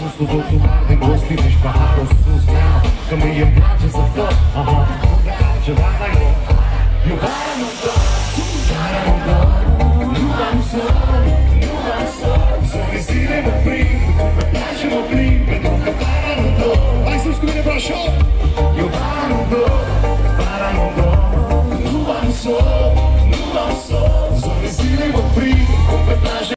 ajuns cu toțul mari de gostiți și paharul sus, now. Că mie-mi place să tot, aha, nu vreau ceva mai nou. Eu vara nu stau, vara nu dau, nu am să, să ne zile mă prind.